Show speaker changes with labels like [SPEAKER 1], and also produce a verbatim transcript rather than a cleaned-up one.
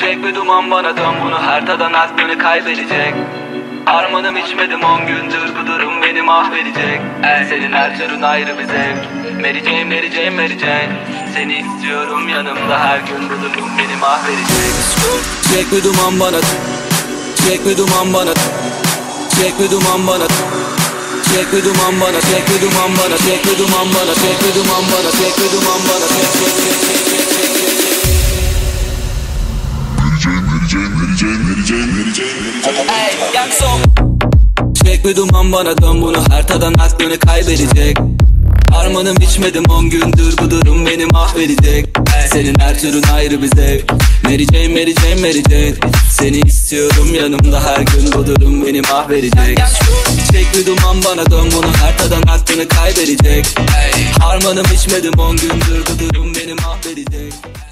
[SPEAKER 1] Çek bir duman bana dön, bunu her tadan aklını kaybedecek. Harmanım içmedim on gündür, bu durum beni mahvedecek. El senin her türün ayrı bir zevk. Mary Jane, Mary Jane, Mary Jane. Seni istiyorum yanımda her gün, bu durum beni mahvedecek. Çek bir duman bana, çek bir duman bana, çek bir duman bana, çek bir duman bana, çek bir duman bana, çek bir duman bana, çek bir duman bana, çek bir duman bana, çek çek çek çek çek çek çek. Mary Jane, Mary Jane, Mary Jane, Mary Jane, Mary Jane. Hey, Yakson. Çek bir duman bana dön, bunu her tadan aklını kaybedecek. Harmanım içmedim on gündür, bu durum beni mahvedecek. Senin her türün ayrı bir zevk. Mary Jane, Mary Jane, Mary Jane. Seni istiyorum yanımda her gün, bu durum beni mahvedecek. Çek bir duman bana dön, bunu her tadan aklını kaybedecek. Harmanım içmedim on gündür, bu durum beni mahvedecek.